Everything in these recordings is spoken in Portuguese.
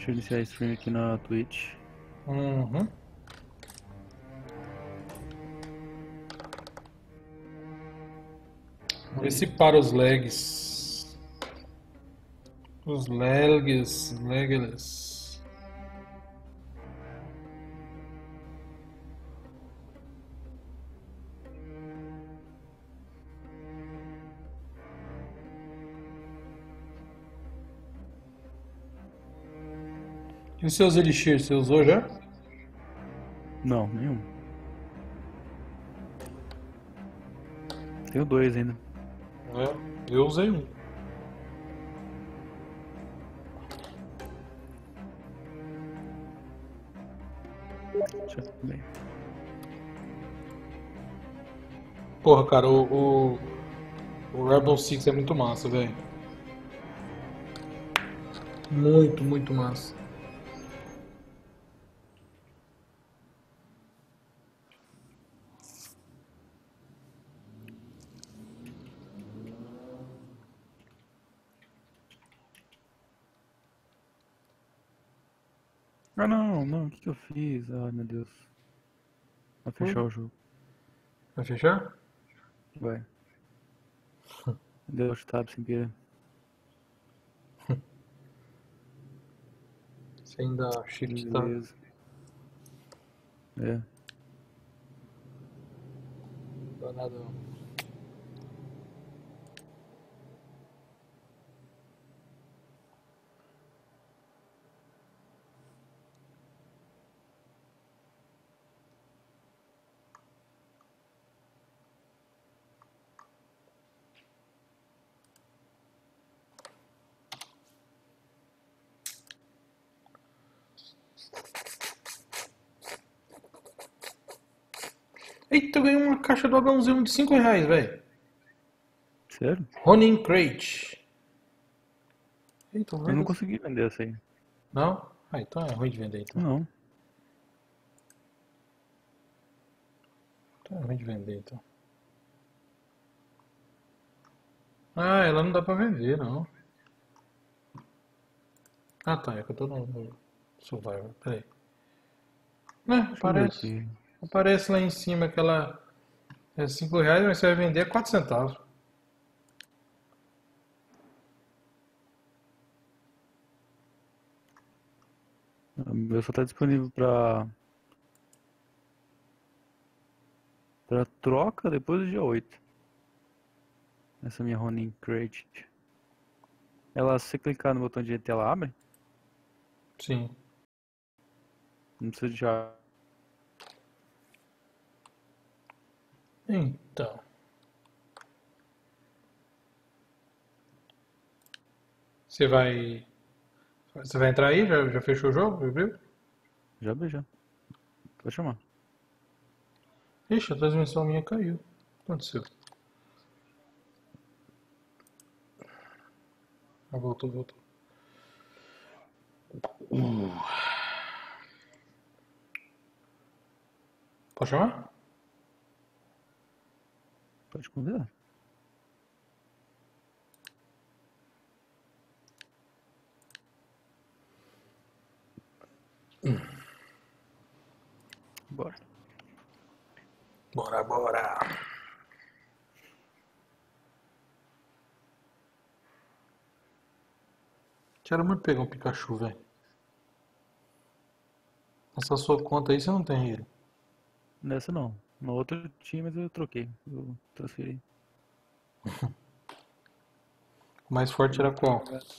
Deixa eu iniciar a stream aqui na Twitch. Uhum. Vamos ver se para os lags. Os lagless. E os seus elixir, você usou já? Não, nenhum. Tenho 2 ainda. É, eu usei um. Deixa eu ver. Porra, cara, o Rebel Six é muito massa, velho. Muito massa. Ah, não, o que eu fiz? Ai, meu Deus. Vai fechar o jogo. Vai fechar? Vai. Deu o tab sem querer. Você ainda shift tá. Beleza. É. Não dá nada não. Eita, eu ganhei uma caixa do Adãozinho de R$5, velho. Sério? Ronin Crate. Eita, Eu não consegui vender essa aí. Não? Ah, então é ruim de vender então. Não. Então é ruim de vender então. Ah, ela não dá pra vender, não. Ah, tá, é que eu tô no Survivor, peraí. Deixa eu ver Aparece. aqui. Aparece lá em cima que ela é R$5, mas você vai vender a 4 centavos. O meu só tá disponível pra troca depois do dia 8. Essa minha Ronin Crate. Ela, se você clicar no botão direito, ela abre? Sim. Não precisa de chave. Então. Você vai. Você vai entrar aí? Já fechou o jogo? Viu? Já abri já. Pode chamar. Ixi, a transmissão minha caiu. O que aconteceu? Ah, voltou. Pode chamar? Pode convidar. Bora. Bora. Quero muito pegar um Pikachu, velho. Essa sua conta aí você não tem ele. Nessa não. No outro tinha, mas eu troquei. Eu transferi. O mais forte era qual?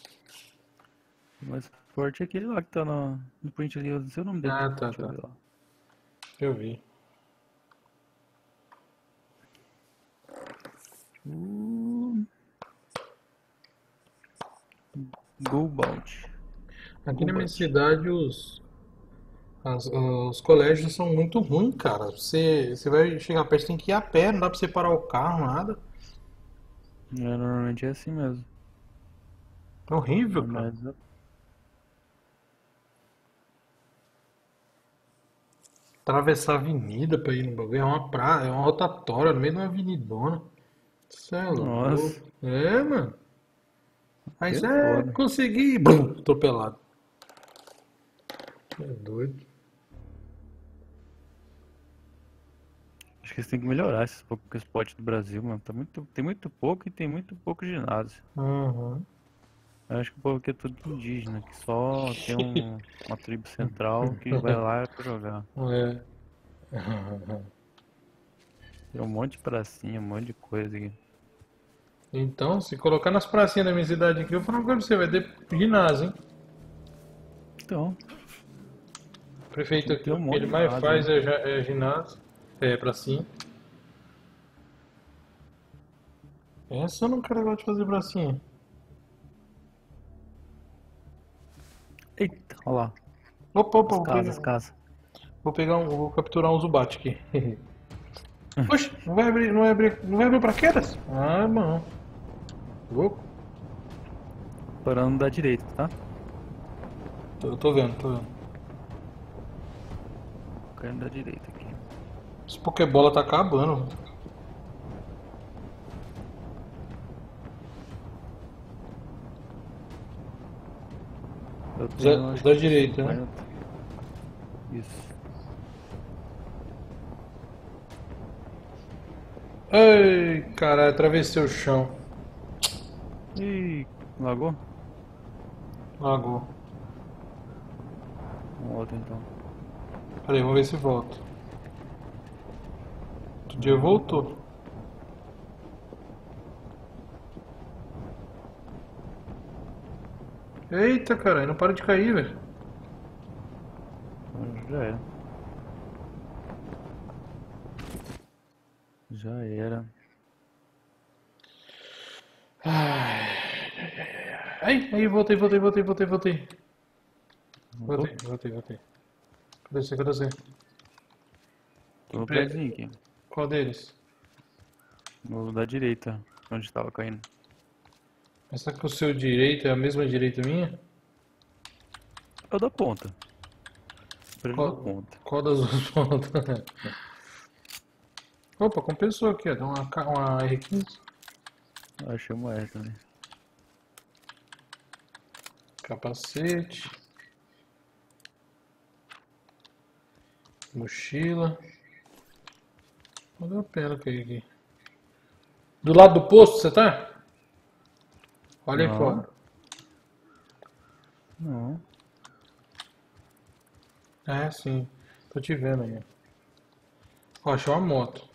O mais forte é aquele lá que tá no print ali. Eu não sei o nome dele. Ah, tá. Deixa eu ver lá. Eu vi. Golbalt. Aqui na minha cidade os colégios são muito ruins, cara. Você vai chegar perto, você tem que ir a pé, não dá pra você parar o carro, nada. Normalmente é assim mesmo. É horrível, cara. Mas Atravessar a avenida pra ir no bagulho é uma praia, é uma rotatória no meio de uma avenidona. Cê é nossa, louco. É, mano. Aí que é você foda. consegui, brum, atropelado. É doido. Acho que eles têm que melhorar esses poucos spots do Brasil, mano. Tem muito pouco e tem muito pouco ginásio. Uhum. Eu acho que o povo aqui é tudo indígena, que só tem uma tribo central que vai lá pra jogar. É. Tem um monte de pracinha, um monte de coisa aqui. Então, se colocar nas pracinhas da minha cidade aqui, eu falo uma coisa pra você, vai ter ginásio, hein? Então, O prefeito tem que aqui, ter um o que monte ele de mais ginásio, faz né? é ginásio, é pracinha. Essa eu não quero negócio de fazer pracinha. Eita, olha lá. Opa, opa, As casas, as casas. vou capturar um Zubat aqui. Oxe, não vai abrir paraquedas? Ah, não. Louco. Parando da direita, tá? Tô vendo, tô vendo. Caindo da direita aqui. Esse Pokébola tá acabando. Eu tenho, Os acho da que direita, né? 50. Isso. Ei, caralho, atravessei o chão. Ih, lagou? Lagou. Um outro então. Peraí, vamos ver se volta. Outro dia Não. voltou. Eita, caralho, não para de cair, velho. Já era. Já era. Ai, aí, voltei. Voltei. Voltou? Cadê você? Tô no prédiozinho aqui. Qual deles? No da direita, onde estava caindo. Mas será que o seu direito é a mesma direita minha? É o da ponta. Prédio da Qual, ponta. qual das duas pontas? Opa, compensou aqui, ó. Deu uma R15. Achei uma essa também. Capacete. Mochila. Valeu a pena cair aqui. Do lado do posto você tá? Olha aí Não, fora. não. É, sim. Tô te vendo aí. Ó, achei uma moto.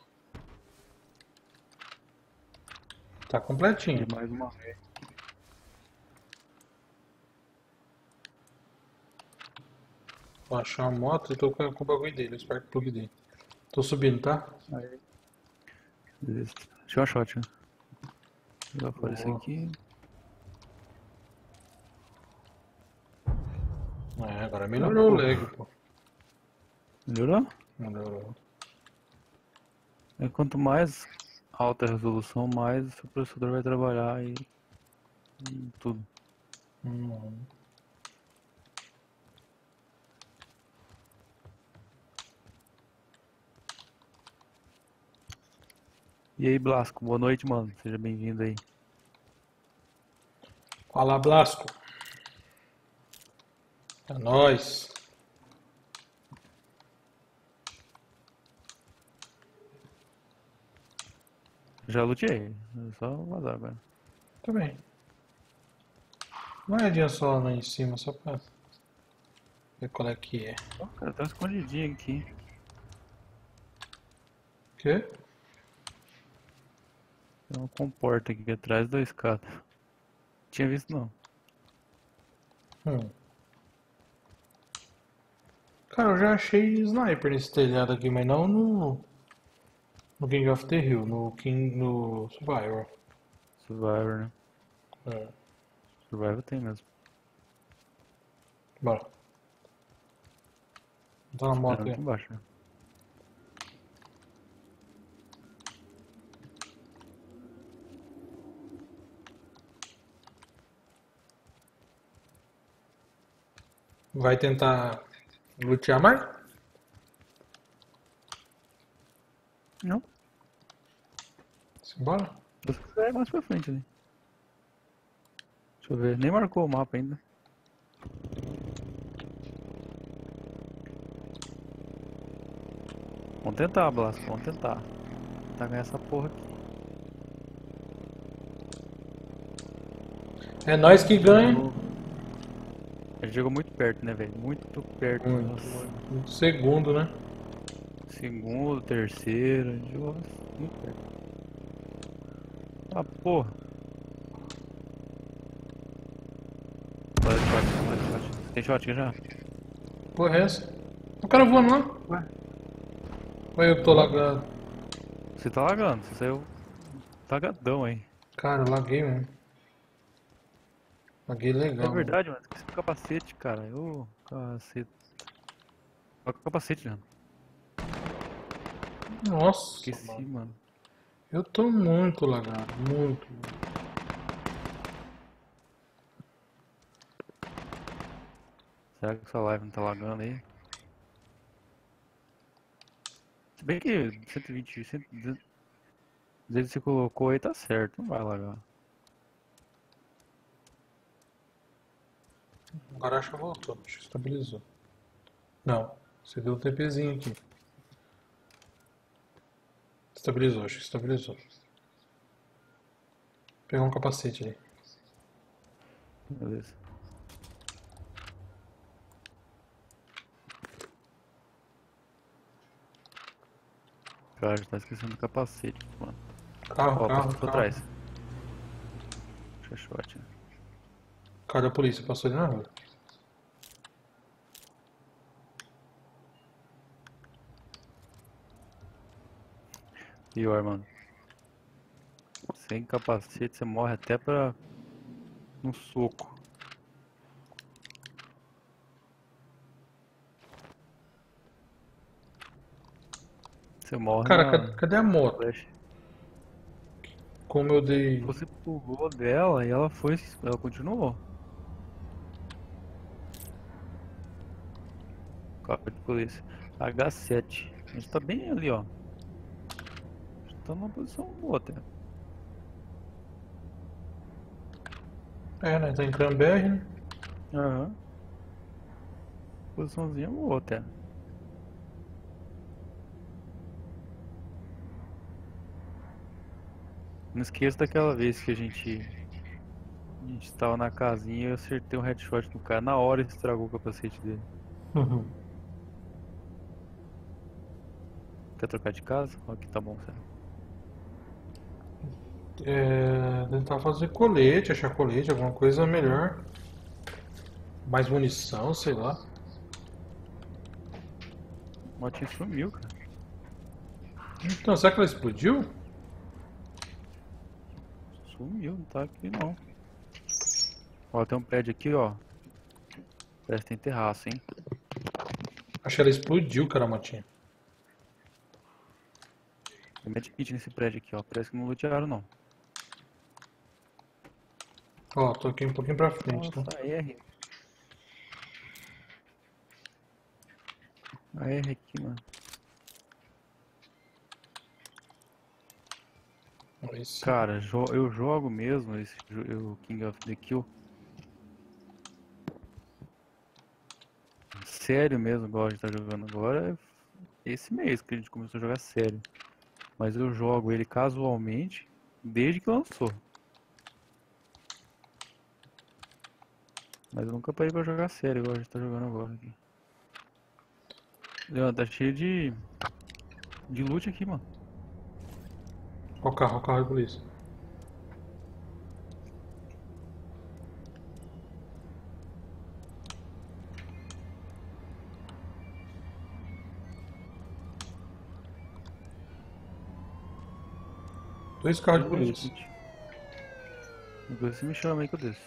Tá completinho. E mais uma. Vou achar uma moto e tô com o bagulho dele, o Spark Plug dele. Tô subindo, tá? Aí. Beleza. Deixa eu achar, tio. Vou aparecer Boa. aqui. É, agora Ah, melhorou o pô. lag, pô. Melhorou? Melhorou. É, quanto mais alta a resolução, mais o seu processador vai trabalhar e tudo. Hum. E aí, Blasco, boa noite, mano. Seja bem-vindo aí. Fala, Blasco. É nóis. Já lutei. É só vazar agora. Tá bem. Moedinha só lá em cima, só pra ver qual é que é. Ó, cara, tá escondidinho aqui. Quê? Tem uma comporta aqui atrás da escada. Tinha visto não. Hum. Cara, eu já achei sniper nesse telhado aqui, mas não no King of the Hill, no Survivor. Survivor, né? É. Survivor tem mesmo. Bora. Tá na moto Esperando aí. aqui embaixo, né? Vai tentar lutear mais? Não. Simbora? Se você quiser, é mais pra frente ali. Deixa eu ver. Nem marcou o mapa ainda. Vamos tentar, Blasco, vamos tentar. Tentar ganhar essa porra aqui. É nós que ganha. Ele jogou muito perto, né, velho? Muito perto. Muito, Nossa. muito segundo, né? Segundo, terceiro, ele jogou muito perto. Ah, porra. Shot. Tem shot já? Porra, é essa? O cara voando lá. Ué? Ou eu que tô lagado? Você tá lagando, você saiu tagadão aí. Cara, eu laguei mesmo. Laguei É legal, mano. verdade, mano. Esqueci do capacete, cara. Ô, cacete. Coloca o capacete, Leandro. Nossa, Esqueci, mano. mano. Eu tô muito lagado, muito. Será que sua live não tá lagando aí? Se bem que 120, 100, do jeito que você colocou aí tá certo, não vai lagar. Agora acho que voltou, acho que estabilizou. Não, você deu um TPzinho aqui. Estabilizou, acho que estabilizou. Vou pegar um capacete ali. Beleza. Cara, já tá esquecendo do capacete, mano. Carro, Ó, carro, passou por carro. trás. Deixa eu shot, né? Cara da polícia passou ali na rua. Pior, mano. Sem capacete você morre até pra um soco. Você morre Cara, na cadê a moto? flash. Como eu dei. Você pulou dela e ela foi. Ela continuou. Carro de polícia. H7. A gente tá bem ali, ó. A gente tá numa posição boa até. É, né? Tá em Cranberry, né? Aham. Posiçãozinha boa até. Não esqueça daquela vez que a gente tava na casinha e eu acertei um headshot no cara. Na hora ele estragou o capacete dele. Quer trocar de casa? Aqui tá bom, sério. É, tentar fazer colete, achar colete, alguma coisa melhor. Mais munição, sei lá. O motinho sumiu, cara. Então, será que ela explodiu? Sumiu, não tá aqui não. Ó, tem um prédio aqui, ó. Parece que tem terraço, hein? Acho que ela explodiu, cara, a motinha. Tem medkit nesse prédio aqui, ó. Parece que não lutearam, não. Ó, tô aqui um pouquinho pra frente, tá? Nossa, a R. A R aqui, mano. Aí sim. Cara, eu jogo mesmo o King of the Kill. Sério mesmo, igual a gente tá jogando agora. É esse mês que a gente começou a jogar sério. Mas eu jogo ele casualmente desde que lançou. Mas eu nunca parei pra jogar sério, igual a gente tá jogando agora aqui. Leandro, tá cheio de loot aqui, mano. Ó o carro da polícia. Dois carros de polícia. Depois você me chama aí que eu desço.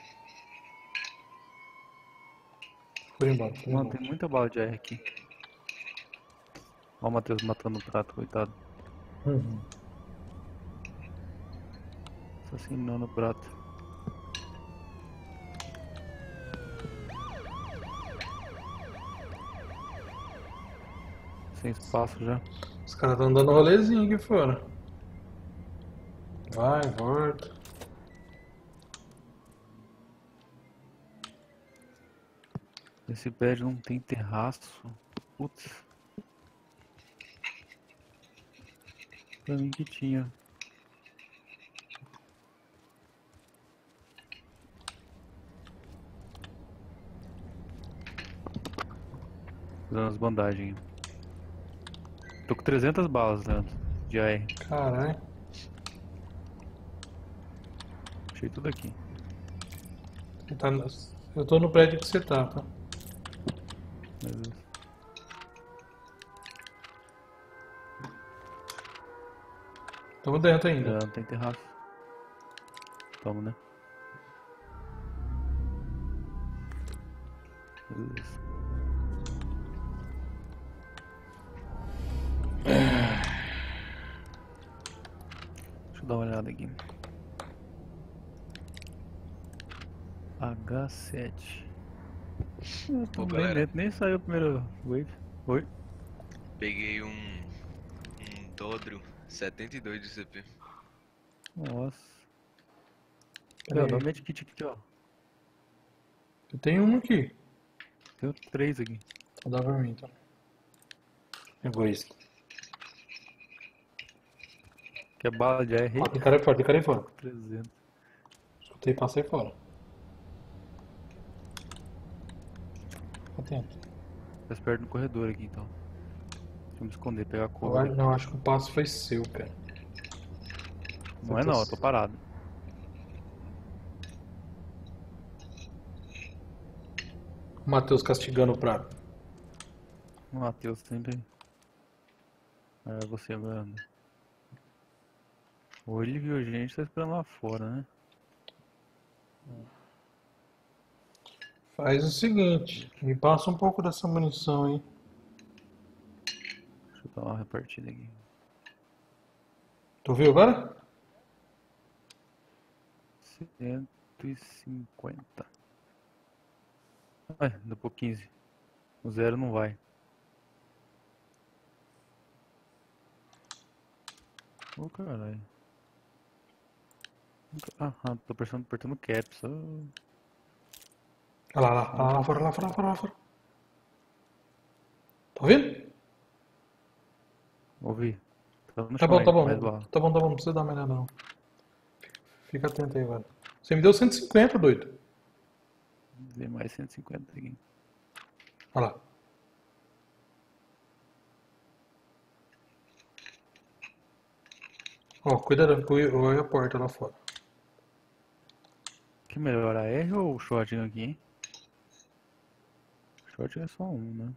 Foi embora, foi Mano, embora. tem muita bala de R aqui. Ó o Matheus matando o prato, coitado. Uhum. Assassinando o prato. Sem espaço já. Os caras estão dando rolezinho aqui fora. Vai, volta. Esse prédio não tem terraço. Putz. pra mim que tinha. Usando as bandagens. Tô com 300 balas, Leandro. De AR. Caralho. Achei tudo aqui. Você tá eu tô no prédio que você tá? Beleza. Tamo dentro ainda. Já não tem terraço. Toma, né? Beleza. Deixa eu dar uma olhada aqui. H7. Pô, Bem galera, dentro, nem saiu o primeiro wave. Oi? peguei um Dodro 72 de CP. Nossa. Pera aí. Dá um medkit aqui, ó. Eu tenho um aqui. Tenho 3 aqui. Vou dar pra mim, então. Egoísta. Que é bala de AR. Ó, tem cara aí fora, tem cara aí fora. 300. Escutei e passei fora. Atento. Tá perto no corredor aqui, então. Deixa eu me esconder, pegar a cor. Agora, não, acho que o passo foi seu, cara. Não é não, eu tô parado. O Matheus castigando o prato. O Matheus sempre. É você agora. Ou ele viu a gente, tá esperando lá fora, né? Faz o seguinte, me passa um pouco dessa munição aí. Deixa eu dar uma repartida aqui. Tu viu agora? 150. Ai, deu por 15. O zero não vai. Ô caralho. Aham, tô apertando caps. Olha lá fora, lá fora, lá fora, lá fora. Tá ouvindo? Ouvi. Tá no Tá chão bom, aí, tá bom. mais bala. Tá bom, não precisa dar mais nada não. Fica atento aí agora. Você me deu 150, doido. Dei mais 150 aqui. Olha lá. Ó, cuidado com a porta lá fora. Que melhor, a R ou o shotgun aqui, hein? Shotgun é só um, né?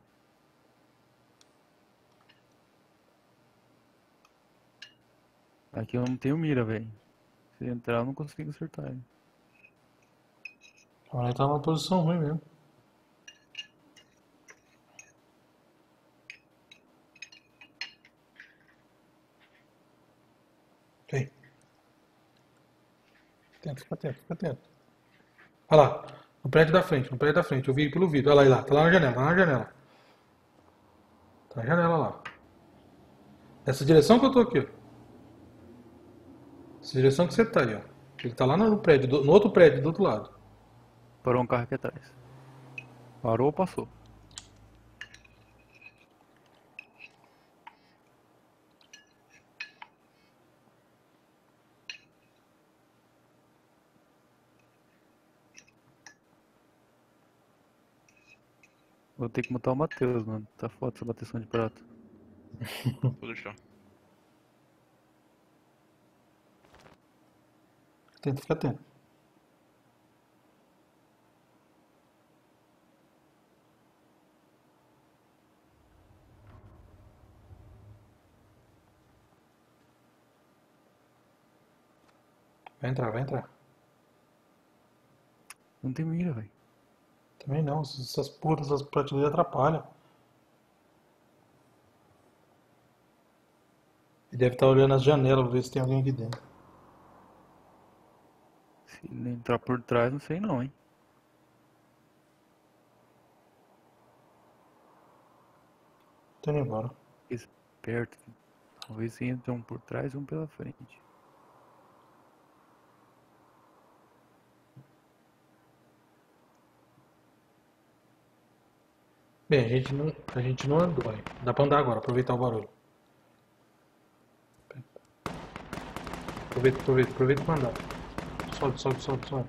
Aqui eu não tenho mira, velho. Se entrar eu não consigo acertar ele. Agora tá numa posição ruim mesmo. Vem. Fica atento, fica atento. Olha lá, no prédio da frente, no prédio da frente. Eu vi pelo vidro. Olha lá, tá lá na janela, tá na janela. Tá na janela lá. Essa direção que eu tô aqui, ó. Essa direção que você tá aí, ó. Ele tá lá no prédio, no outro prédio, do outro lado. Parou um carro aqui atrás. Parou ou passou? Vou ter que mutar o Matheus, mano. Tá foda essa bateção de prato. Pelo chão. Tenta ficar atento. Vai entrar, vai entrar. Não tem mira, velho. Também não, essas putas, essas prateleiras atrapalham. Ele deve estar olhando as janelas pra ver se tem alguém aqui dentro. Se ele entrar por trás, não sei não, hein. Tô indo embora. Esperto. Talvez entre um por trás e um pela frente. Bem, a gente não andou, hein? Dá pra andar agora, aproveitar o barulho. Aproveita pra andar. Sobe.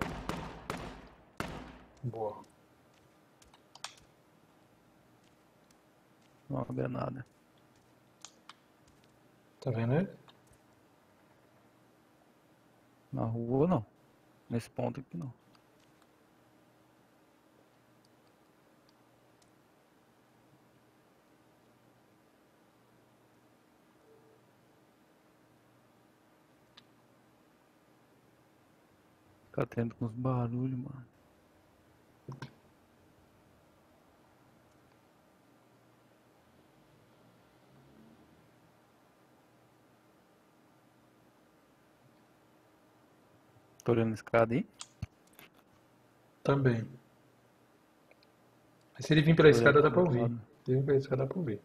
Boa. Não é nada. Tá vendo ele? Na rua não. Nesse ponto aqui não. Fica atento com os barulhos, mano. Tô olhando a escada aí. Também. Mas se ele vir pela Tô olhando escada dá pro pra outro ouvir. lado. Se ele vir pela escada dá pra ouvir.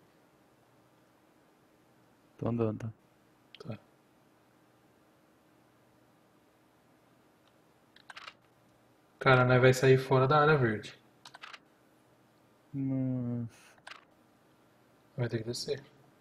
Tô andando, tá? Tá. Cara, nós vai sair fora da área verde. Nossa. Vai ter que descer.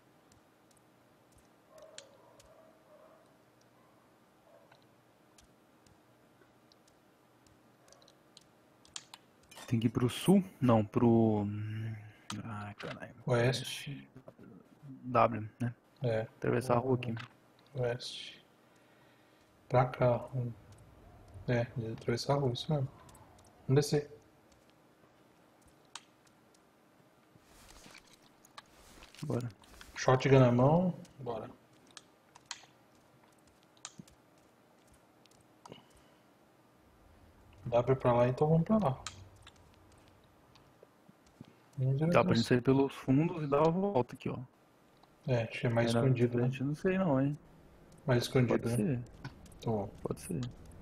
Tem que ir pro sul? Não, pro... Ai, caralho. Oeste. W, né? É. Atravessar a rua aqui. Oeste. Pra cá. É, de atravessar a rua, isso mesmo. Vamos descer. Bora. Shotgun na mão. Bora. Dá pra lá, então vamos pra lá. Vamos direto Dá pra ao gente sair pelos fundos e dar uma volta aqui, ó. É, acho que é mais Aí na escondido, né? frente, não sei não, hein? Mais escondido, Pode né? ser, Tá bom. pode ser.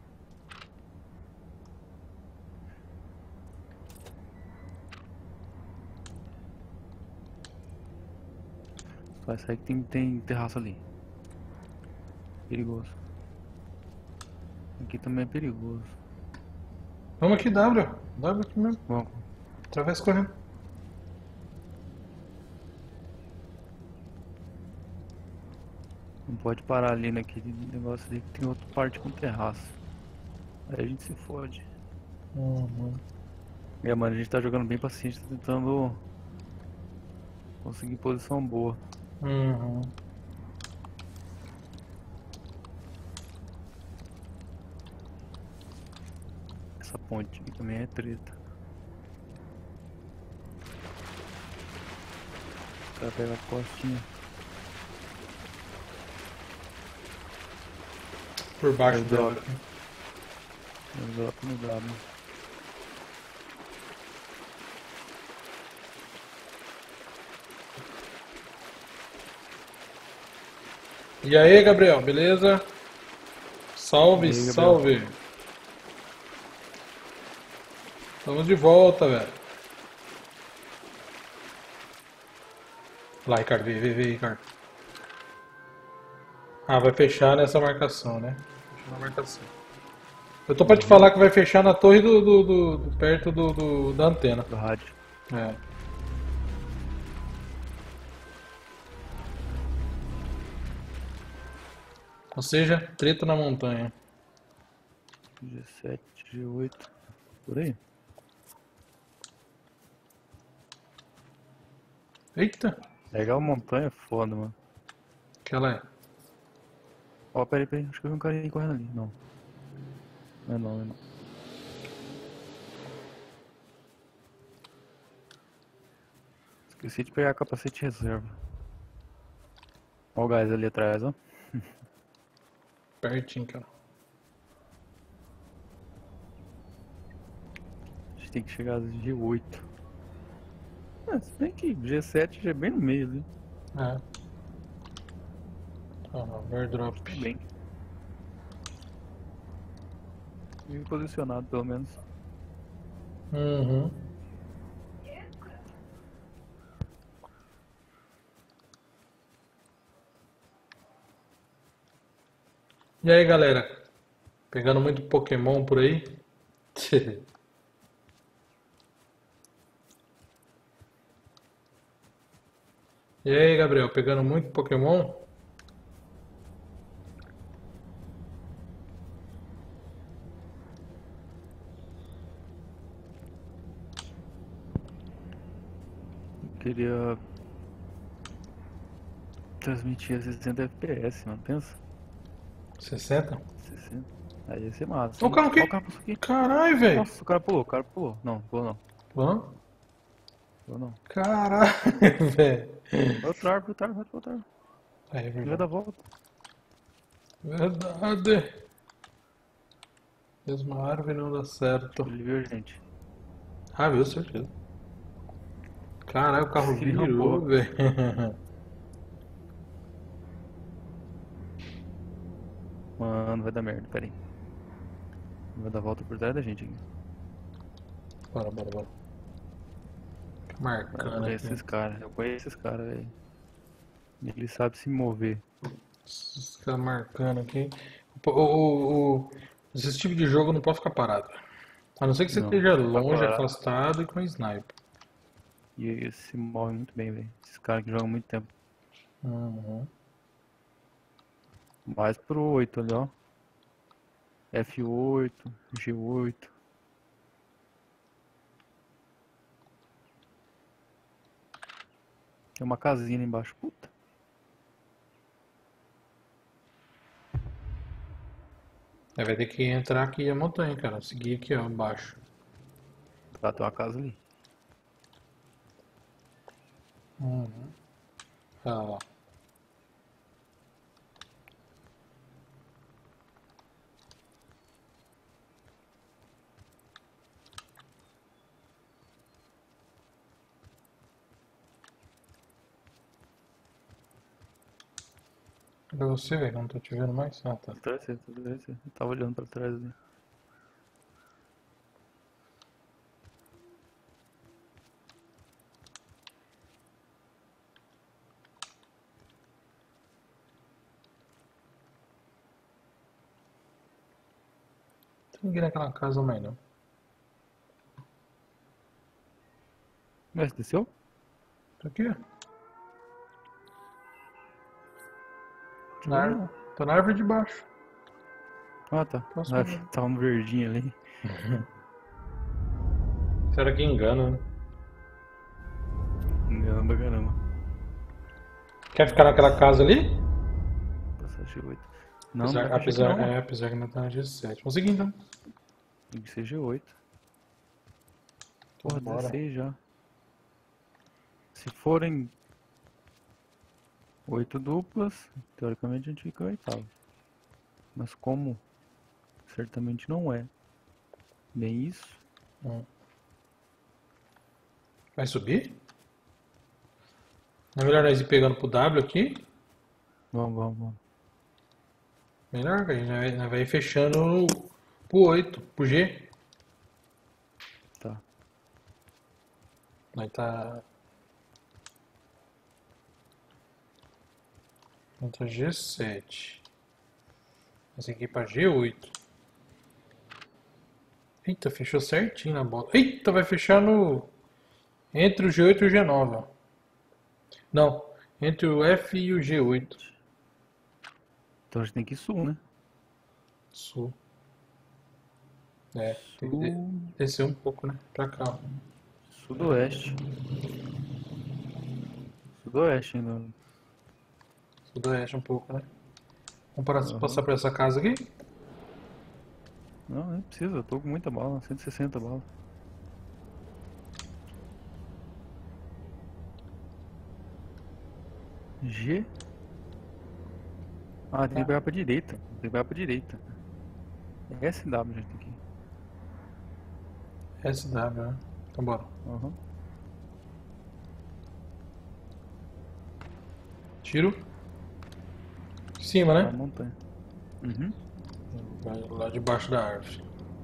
Vai sair que tem terraço ali. Perigoso. Aqui também é perigoso. Vamos aqui, W. W aqui mesmo. Vamos. Atravessa correndo. Não pode parar ali naquele negócio ali que tem outra parte com terraço. Aí a gente se fode. Uhum. E mano, a gente tá jogando bem paciente, tá tentando conseguir posição boa. Uhum. Essa ponte aqui também é treta. O cara pega a costinha. Por baixo Aí dela. droga. Eu dropo no W. E aí, Gabriel, beleza? Salve, E aí, Gabriel? salve. Estamos de volta, velho. Lá, Ricardo, vê, Ricardo. Ah, vai fechar nessa marcação, né? Fechar na marcação. Eu tô pra te falar que vai fechar na torre perto da antena. Do rádio. É. Ou seja, treta na montanha. G7, G8. Por aí. Eita, Legal montanha é foda, mano. aquela é. Ó, peraí. Acho que eu vi um carinha correndo ali. Não. Não é não. Esqueci de pegar capacete reserva. Ó o gás ali atrás, ó. Pertinho, cara. A gente tem que chegar a G8. Se bem que G7 já é bem no meio ali. É. Airdrop. Tudo bem. Bem posicionado, pelo menos. Uhum. E aí, galera? Pegando muito Pokémon por aí? E aí, Gabriel? Pegando muito Pokémon? queria transmitir a 60 FPS, mano. Pensa. 60? 60. Aí ia ser massa. Ó o carro aqui. Ó o carro passou aqui. Caralho, velho. Nossa, o cara pulou, o cara pulou. Não, pulou não. Vamos? Pulou não. Caralho, velho. Outra árvore, outra árvore, outra árvore. É Ele vai verdade. dar volta. Verdade. Mesmo a árvore não dá certo. Ele viu a gente. Ah, viu, certeza. Caralho, o carro Ele virou, rampou. velho. Mano, vai dar merda, pera aí. Vai dar volta por trás da gente aqui. Bora, bora, bora. Eu Marcando conheço aqui. esses caras, eu conheço esses caras, velho. Ele sabe se mover. Esses caras marcando aqui. Esse tipo de jogo não pode ficar parado. A não ser que você Não, esteja tá longe, parado. afastado e com sniper. E eles se movem muito bem, velho. Esses caras que jogam muito tempo. Uhum. Mais pro 8 ali, ó. F8, G8. Tem uma casinha ali embaixo. Puta. Aí vai ter que entrar aqui a montanha, cara. Seguir aqui, ó, embaixo. Tá, tem uma casa ali. Uhum. Ah, lá. Cadê você, velho? Não tô te vendo mais? Ah, tá. Atrás de você, atrás de você. Eu tava olhando pra trás ali. Tem ninguém naquela casa mais, não. Ué, você desceu? Tô aqui, ó. Não vi, não. Tô na árvore de baixo. Ah, tá. Próximo Ah, nível. tava um verdinho ali. Será que engana, né? Não, pra caramba. Quer ficar naquela casa ali? Passar G8. Não, não vai fechar aqui Apesar, não, mano. apesar que não tá na G7. Vamos seguir então. Tem que ser G8. Porra, Bora. 16 já. Se forem 8 duplas, teoricamente a gente fica em oitavo. Mas como certamente não é bem isso, Vai subir? Não é melhor nós ir pegando pro W aqui? vamos. Melhor, velho. Nós vai ir fechando pro 8, pro G. Tá. Nós tá. Nós tá G7. Esse aqui pra G8. Eita, fechou certinho na bola. Eita, vai fechar no. Entre o G8 e o G9, ó. Não, entre o F e o G8. Então a gente tem que ir sul, né? Sul. É, tem que Sul, descer um pouco, né? Pra cá, ó. sudoeste. Sudoeste ainda. Sudoeste um pouco, né? Vamos Aham. passar por essa casa aqui? Não, nem precisa, eu tô com muita bala, 160 balas. G. Ah, tem que pegar pra direita. Tem que pegar pra direita. SW, gente, aqui. SW, né? Então bora. Aham. Tiro. Em cima, Na né? montanha. Uhum. Vai lá debaixo da árvore.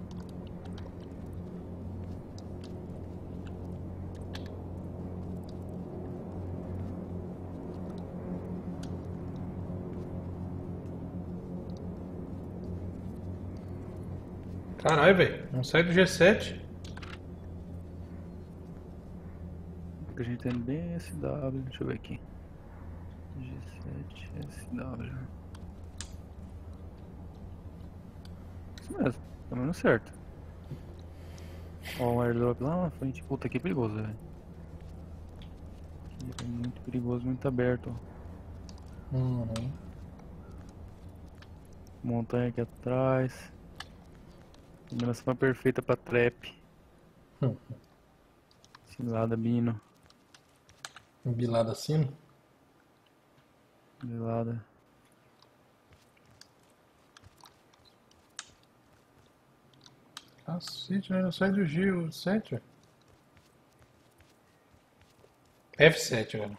Caralho, velho. Não sai do G7. Porque a gente tem bem SW, deixa eu ver aqui. G7, SW. Isso mesmo, tá menos certo. Ó, um airdrop lá na frente. Puta, que perigoso, velho. É muito perigoso, muito aberto, ó. Uhum. Montanha aqui atrás. Combinação perfeita pra trap. Hum. Cilada, Bino. Bilada assim. Cilada. Cacete, né? Não sai do Gil. 7. F7, velho.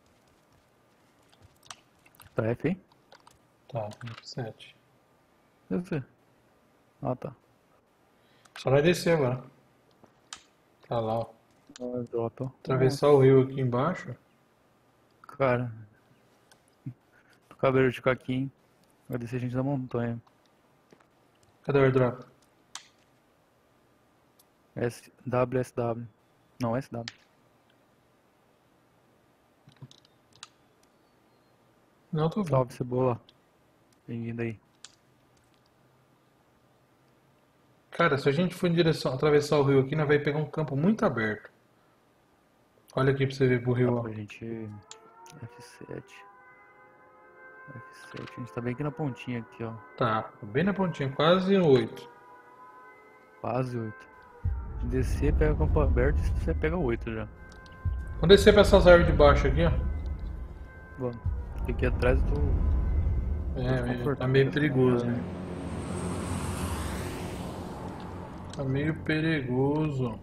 Tá F aí? Tá, F7. Deve ser. Ah, tá. Só vai descer agora. Tá lá, ó. Ah, drop, ó. Atravessar o rio aqui embaixo. Cara. O cabelo de caquinho. Vai descer gente da montanha. Cadê o airdrop? SW. Não, SW. Não, tô vendo. Salve, cebola. Bem-vindo aí. Cara, se a gente for em direção, atravessar o rio aqui, nós vai pegar um campo muito aberto. Olha aqui pra você ver pro Dá rio, ó. pra gente. F7. F7. A gente tá bem aqui na pontinha aqui, ó. Tá, bem na pontinha, quase no 8. Quase 8. Se descer, pega campo aberto e você pega 8 já. Vamos descer pra essas árvores de baixo aqui, ó. Vamos. Porque aqui atrás eu tô Tá desconfortável. meio perigoso, né? Tá meio perigoso.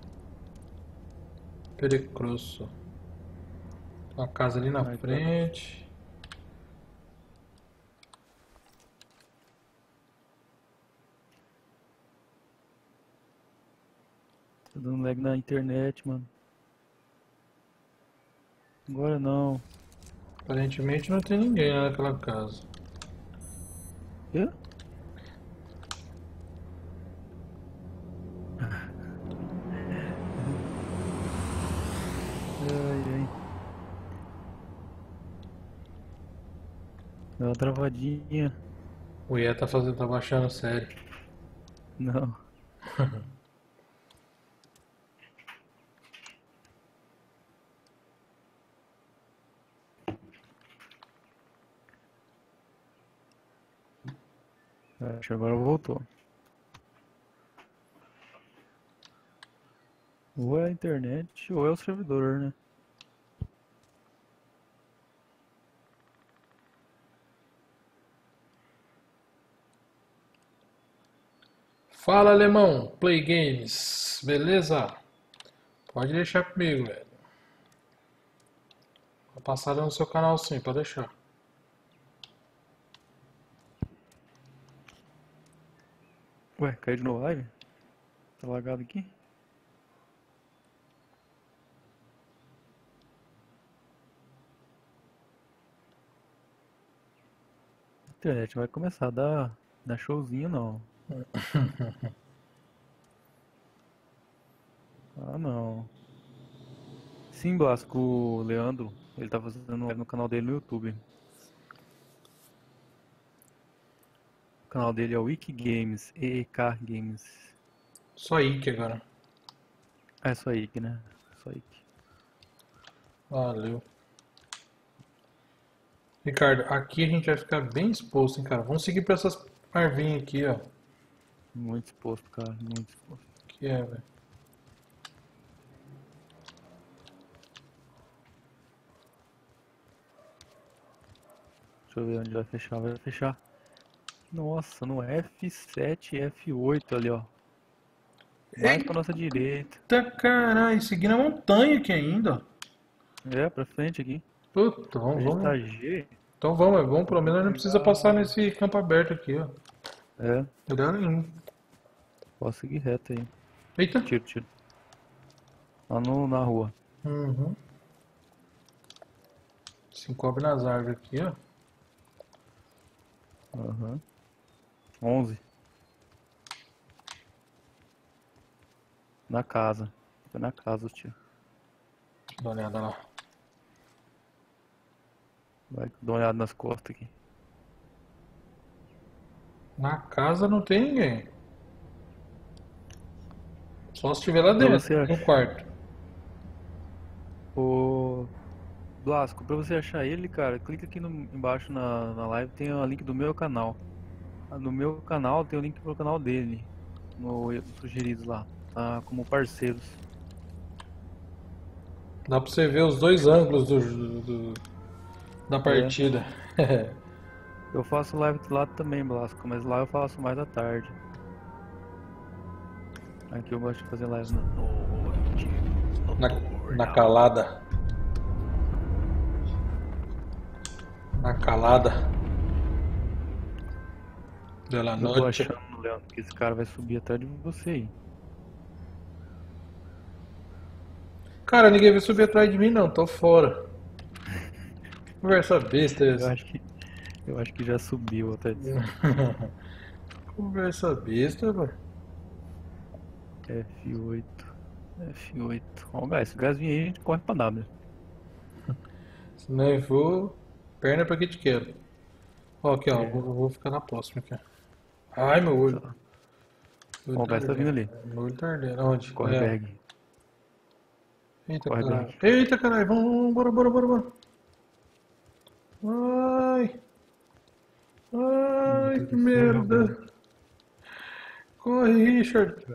Perecrosso. Uma casa ali na Aí tá. frente. Tá dando lag na internet, mano. Agora não. Aparentemente não tem ninguém lá naquela casa. Quê? Ai, ai. Deu uma travadinha. O Ié tá baixando sério. Não. Acho que agora voltou. Ou é a internet ou é o servidor, né? Fala, alemão. Play Games. Beleza? Pode deixar comigo, velho. Vou passar no seu canal sim, pode deixar. Ué, caiu de novo a live? Tá lagado aqui? A internet vai começar a dar showzinho não. Ah não. Sim, Blasco, o Leandro, ele tá fazendo live no canal dele no YouTube. O canal dele é o Wiki Games, EEK Games. Só Ike agora. É só Ike, né? Só Ike. Valeu. Ricardo, aqui a gente vai ficar bem exposto, hein, cara. Vamos seguir pra essas arvinhas aqui, ó. Muito exposto, cara, muito exposto. Que é, velho. Deixa eu ver onde vai fechar, vai fechar. Nossa, no F7 e F8 ali, ó. Mais pra nossa direita. Eita caralho, seguindo a montanha aqui ainda, ó. É, pra frente aqui. Puta, A vamos, gente tá vamos. G. Então vamos, é bom, pelo menos nós não precisa passar nesse campo aberto aqui, ó. É, Melhor nenhum. posso seguir reto aí. Eita. Tiro, tiro. Lá na rua. Uhum. Se encobre nas árvores aqui, ó. Aham. 11. Na casa. Foi na casa, tio. Dá uma olhada lá. Vai dar uma olhada nas costas aqui. Na casa não tem ninguém. Só se estiver lá Pra dentro, você no acha? quarto. Ô, Blasco, pra você achar ele, cara, clica aqui embaixo na live, tem o link do meu canal. No meu canal tem o link pro canal dele, no sugeridos lá, tá como parceiros. Dá pra você ver os dois ângulos da É, partida. eu faço live lá também, Blasco, mas lá eu faço mais à tarde. Aqui eu gosto de fazer live na noite. Na calada. Na calada. De la Eu tô noite. achando, Leandro, que esse cara vai subir atrás de você aí. Cara, ninguém vai subir atrás de mim não, tô fora. Conversa besta Eu essa. acho que, eu acho que já subiu atrás de você. Conversa besta, velho. F8. F8. Ó, o gás vinha aí, a gente corre pra nada. Se não for, perna pra que te quero. Ó, aqui, ó, É. vou ficar na próxima aqui, ó. Ai, meu olho. Tá. Meu Ó, olho o gás tá vindo ali. Meu olho tá ardendo. Onde? Corre É. bag. Eita, Corre caralho. bag. Eita, caralho. Vamos, bora. Ai. Ai, que merda. Corre, Richard.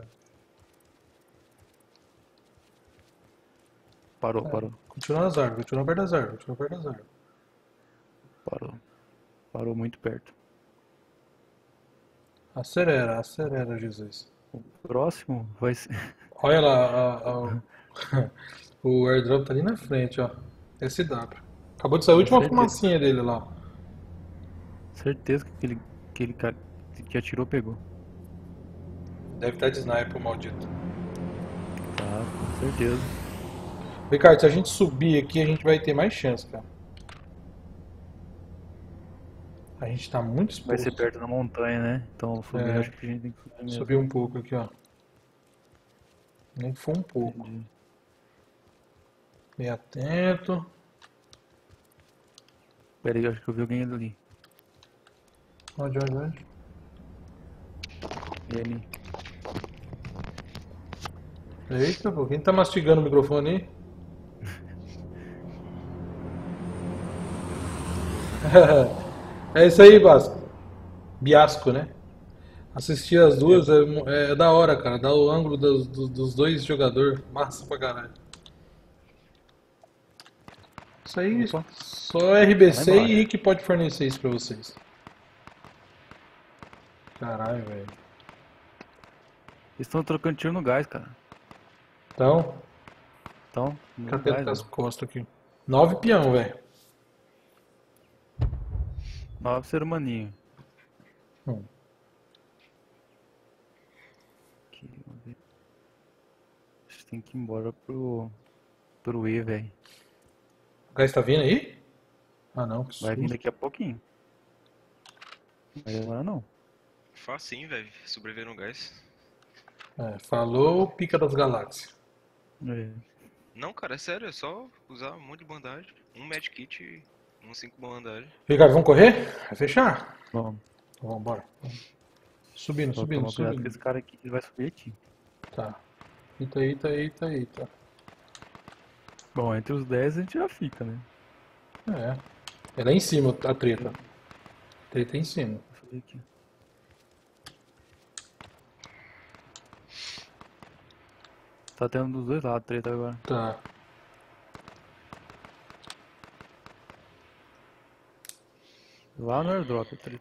Parou, parou. Continua nas árvores, continua perto das árvores. Parou. Parou muito perto. Acelera, Jesus. O próximo vai ser. Olha lá, o airdrop tá ali na frente, ó. SW. Acabou de sair a última Certeza. fumacinha dele lá. Certeza que aquele cara que atirou pegou. Deve estar de sniper, o maldito. Tá, com certeza. Ricardo, se a gente subir aqui, a gente vai ter mais chance, cara. A gente tá muito exposto. Vai ser perto da montanha, né? Então subir, É. acho que a gente tem que subir mesmo. Subir um pouco aqui, ó. Nem que for um pouco. Entendi. Bem atento. Pera aí, eu acho que eu vi alguém indo ali. Onde? Ele. Eita, pô, quem tá mastigando o microfone aí? É isso aí, Basco. Biasco, né? Assistir as duas é da hora, cara. Dá o ângulo dos dois jogadores. Massa pra caralho. Isso aí, Opa. só RBC Vai embora. e Rick pode fornecer isso pra vocês. Caralho, velho. Eles estão trocando tiro no gás, cara. Então, Então, no cadê gás, as ó. costas aqui? 9 peão, velho. 9 ser humaninho. Aqui, vamos ver. A gente tem que ir embora pro E, velho. O gás tá vindo aí? Ah, não, que Vai vir susto. daqui a pouquinho. Não vai demorar não. Facinho, velho. Sobreviver no gás. É, falou Pica das Galáxias. É. Não, cara, é sério. É só usar um monte de bandagem. Um medkit e uns 5 bandagem. Ricardo, vamos correr? Vai fechar? Vamos. Então, vamos embora. Subindo. Só tomar cuidado com esse cara aqui, ele vai subir aqui. Tá. Eita. Bom, entre os 10 a gente já fica, né? É lá em cima a treta. A treta é em cima. Vou subir aqui. Tá tendo dos dois lados treta agora. Tá. Lá no airdrop a treta.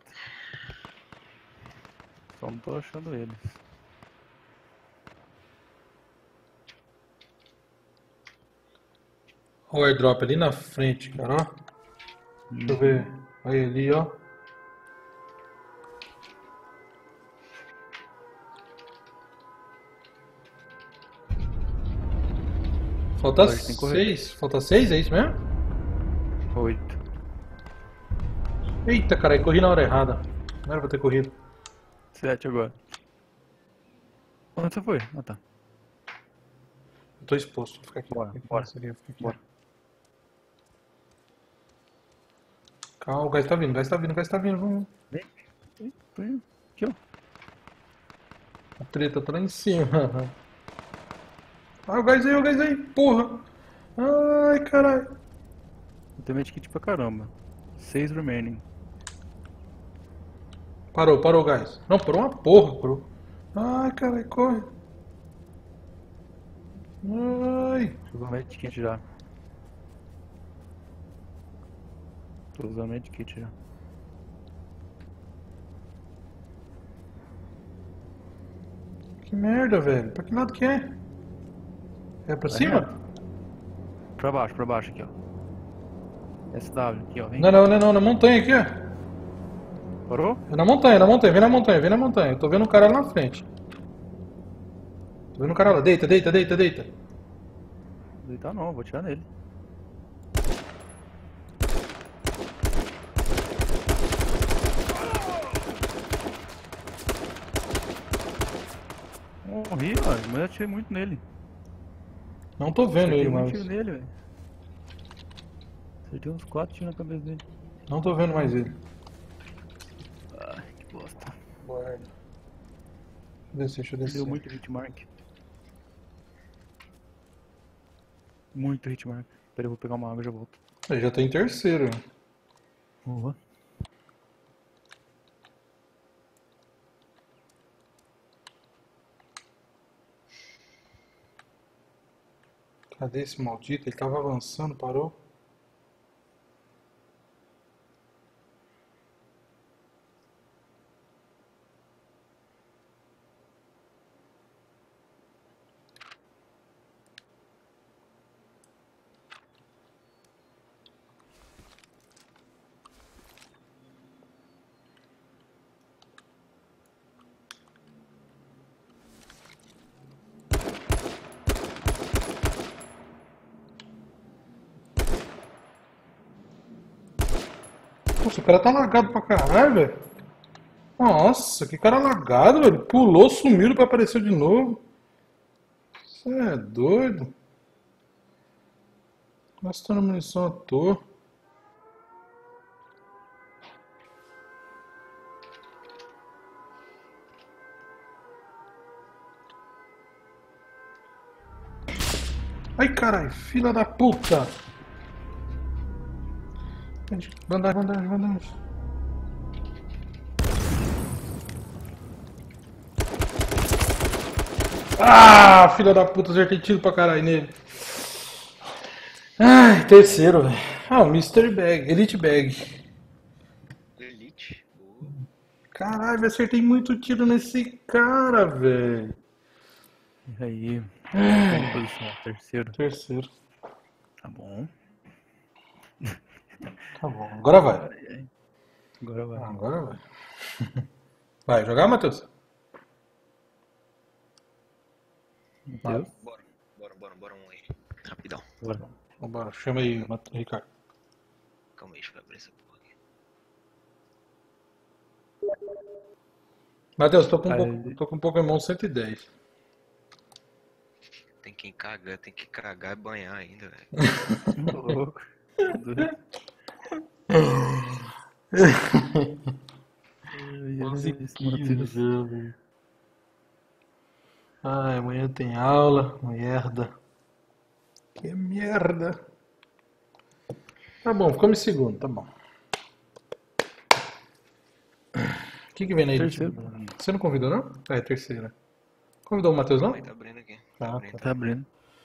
Só não tô achando eles. Olha o airdrop ali na frente, cara, ó. Deixa eu ver. Olha ali, ó. Falta Agora a gente tem que correr. 6. Falta 6, é isso mesmo? 8. Eita, caralho, corri na hora errada. Não era pra ter corrido. 7 agora. Onde você foi? Ah, tá. Eu tô exposto. Vou ficar aqui. Bora, Vou ficar bora. nessa aqui, vou ficar aqui. Bora. Calma, o gás tá vindo. Vamos. Vem. Aqui, ó. A treta tá lá em cima. Ah, o gás aí, porra. Ai, caralho. Eu tenho medkit pra caramba. 6 remaining. Parou, guys. Não, parou uma porra, parou. Ai, caralho, corre. Ai. Tô usando medkit já. Tô usando medkit já. Que merda, velho. Pra que lado que é? É pra Tá cima? reto. Pra baixo aqui, ó. SW aqui, ó. Vem. Não, não, não, não, na montanha aqui, ó. Parou? É na montanha, vem na montanha, vem na montanha. Eu tô vendo um cara lá na frente. Tô vendo um cara lá. Deita, deita, deita, deita. Não deitar não, vou atirar nele. Morri, mano. Mas eu atirei muito nele. Não tô vendo Acertei ele muito mais. tiro nele, velho. Acertei uns 4 tiros na cabeça dele. Não tô vendo mais ele. Ai, que bosta. Guarda. Deixa eu descer. Deu muito hitmark. Muito hitmark. Pera, eu vou pegar uma água e já volto. Ele já tá em terceiro. Boa. Cadê esse maldito? Ele tava avançando, parou? Nossa, o cara tá lagado pra caralho, velho. Nossa, que cara lagado, velho. Pulou, sumiu pra aparecer de novo. Você é doido? Gastando munição à toa. Ai, caralho, filha da puta. Bandagem, bandagem, bandagem. Ah, filha da puta, acertei tiro pra caralho nele. Ai, terceiro, velho. Ah, o Mystery Bag, Elite Bag. Elite. Boa. Caralho, eu acertei muito tiro nesse cara, velho. E aí? Tá em posição? Terceiro. Terceiro. Tá bom. Tá bom, agora vai. Agora vai. Agora vai. Vai jogar, Matheus? Matheus? Bora um aí. Rapidão. Bora. Vambora, chama aí, Ricardo. Calma aí, deixa eu abrir essa porra aqui. Matheus, Aí, tô com um Pokémon 110. Tem que cagar e banhar ainda, velho. louco. Doido. Ai, esse Matheus. velho. Ai, amanhã tem aula, merda. Que merda. Tá bom, ficamos em segundo, tá bom. O que vem na Elite? Terceiro. Você não convidou, não? É, terceira. Convidou o Matheus, não? Calma aí, tá abrindo aqui. Tá Ah, abrindo. Tá abrindo.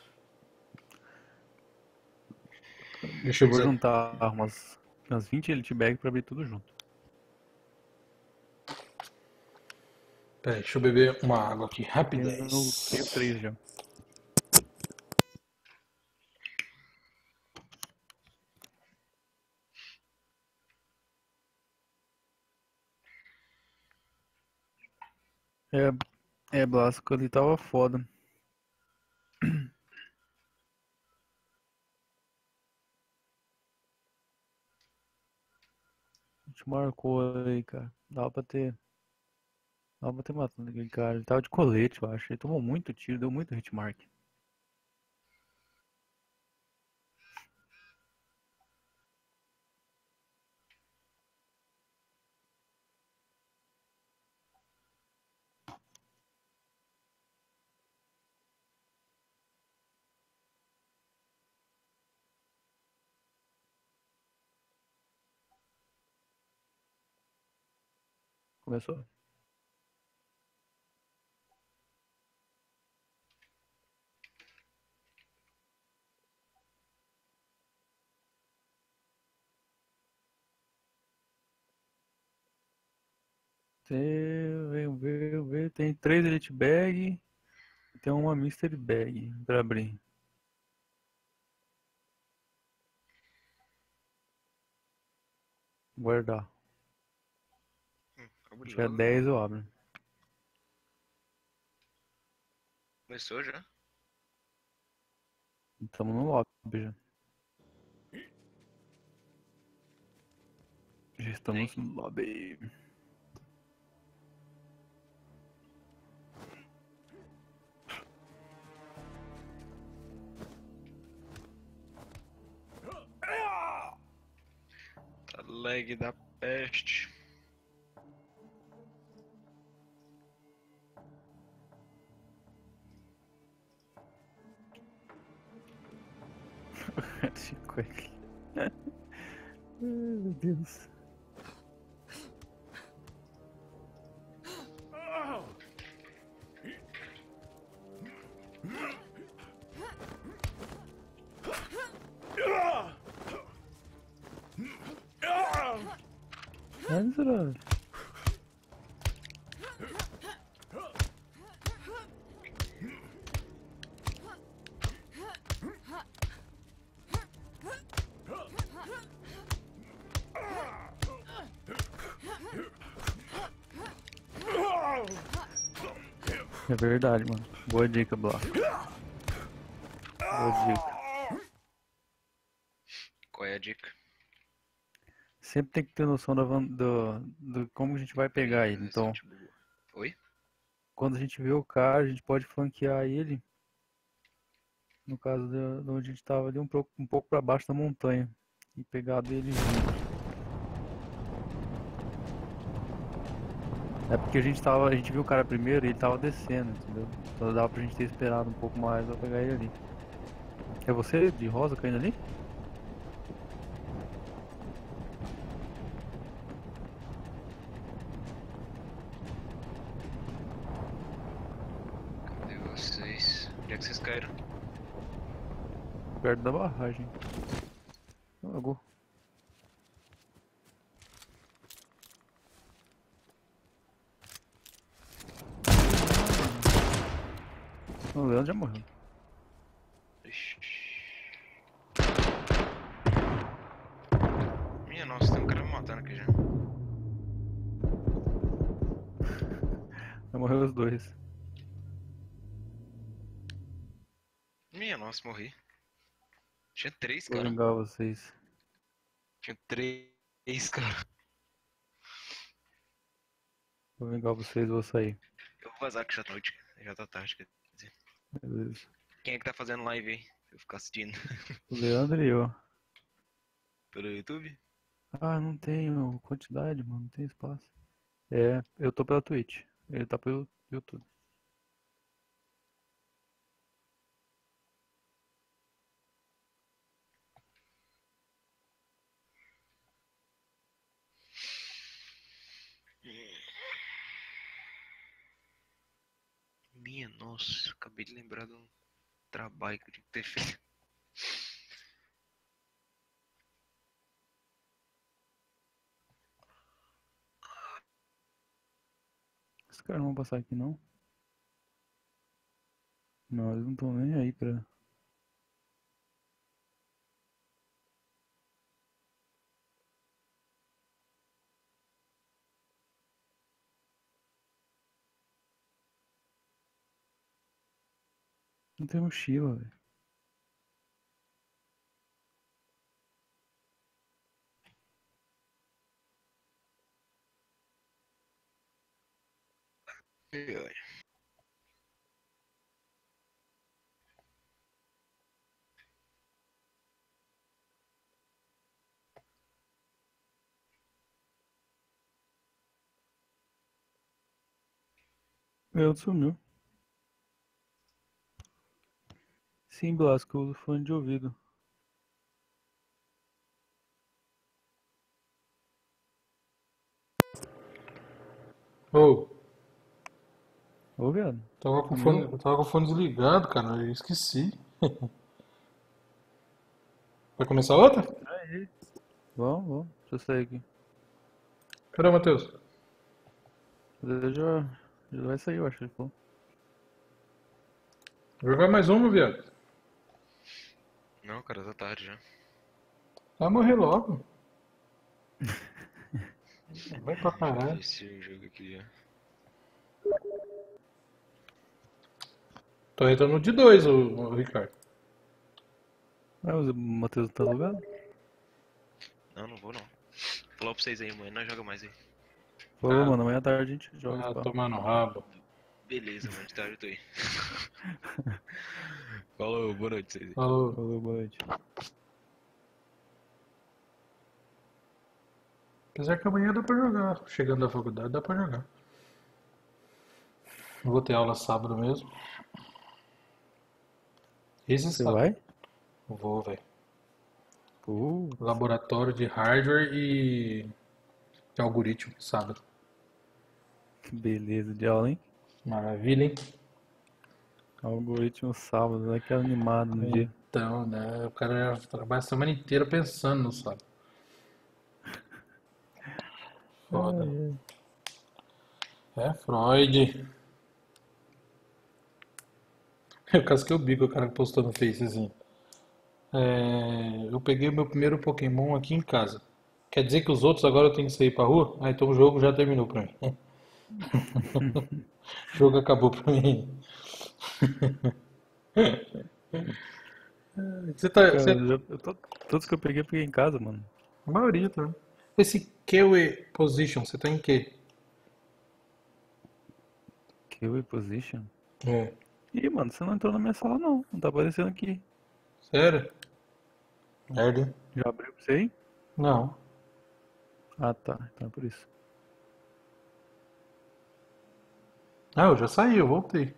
Deixa eu Vou ver. juntar umas 20 elite bag pra abrir tudo junto. Peraí, deixa eu beber uma água aqui, Tenho rapidez. 3 já. Blasco ali tava foda. A gente marcou aí, cara. Dava pra ter matado aquele cara. Ele tava de colete, eu acho. Ele tomou muito tiro, deu muito hitmark. Começou. Vem ver. Tem 3 Elite Bag e tem uma Mystery Bag pra abrir. Guardar. Abre Se tiver logo. 10 eu abro. Começou já? Estamos no lobby já. Já estamos no lobby. Tá lag da peste. Chico aqui. Ai, meu Deus. Ai, miserável. É verdade, mano. Boa dica, Blá. Boa dica. Qual é a dica? Sempre tem que ter noção do como a gente vai pegar ele. Então, Oi? quando a gente vê o cara, a gente pode flanquear ele. No caso de onde a gente tava ali, um pouco pra baixo da montanha. E pegar dele junto. É porque a gente viu o cara primeiro e ele tava descendo, entendeu? Então dava pra gente ter esperado um pouco mais pra pegar ele ali. É você de rosa caindo ali? Cadê vocês? Onde é que vocês caíram? Perto da barragem. Alagou. O Leandro já morreu. Ixi. Minha nossa, tem um cara me matando aqui já. Já morreu os dois. Minha nossa, morri. Tinha 3, Vou cara. vingar vocês. Tinha 3, cara. Vou vingar vocês, vou sair. Eu vou vazar que já tá noite. Já tá tarde, quer dizer. Beleza. Quem é que tá fazendo live aí? Pra eu ficar assistindo. O Leandro e eu. Pelo YouTube? Ah, não tenho quantidade, mano. Não tem espaço. É, eu tô pela Twitch. Ele tá pelo YouTube. Minha nossa, acabei de lembrar de um trabalho que eu tinha que ter feito. Esses caras não vão passar aqui, não? Não, eles não estão nem aí pra... Não tem mochila, velho. Ai, ai. Meu, sumiu. Sim, Blasco, eu uso fone de ouvido. Ô, Ô, viado. tava com o fone desligado, cara. Eu esqueci. Vai começar outra? Aí. Vamos. Deixa eu sair aqui. Cadê o Matheus? Ele já vai sair, eu acho. Ele falou. Jogar mais uma, viado. Não, cara, tá tarde já. Vai morrer logo. Vai pra caralho. Esse jogo aqui já. Tô entrando de dois, o Ricardo. Ah, mas o Matheus tá alugado? Não vou não. Vou falar pra vocês aí, amanhã nós joga mais aí. Falou, Ah, mano. Amanhã à tarde a gente joga, Ah, pá. tomar no rabo. Beleza, mano, de tarde eu tô aí. Falou, boa noite vocês aí. Falou. Falou, boa noite. Apesar que amanhã dá pra jogar. Chegando da faculdade, dá pra jogar. Vou ter aula sábado mesmo. Esse Você sábado. vai? Vou, velho. Pô, Laboratório de hardware e de algoritmo, sábado. que beleza de aula, hein? Maravilha, hein? Algoritmo sábado, vai que é animado no dia. Então, né? O cara trabalha a semana inteira pensando no sábado. Foda. Ai, ai. É, Freud. Eu casquei o bico, o cara que postou no Face assim. Eu peguei o meu primeiro Pokémon aqui em casa. Quer dizer que os outros agora eu tenho que sair pra rua? Ah, então o jogo já terminou pra mim. O jogo acabou pra mim. Cara, Você, todos que eu peguei em casa, mano. a maioria, tá? Esse Kiwi Position, você tá em quê? Kill Position. É. Ih, mano, você não entrou na minha sala, não. Não tá aparecendo aqui. Sério? Merda, hein? Já abriu pra você aí? Não. Ah, tá. Então é por isso. Ah, eu já saí, eu voltei.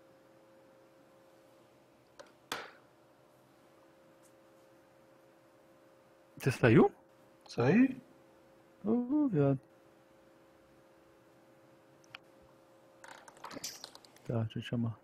Você saiu? Saí? Ô, viado. Tá, deixa eu te chamar.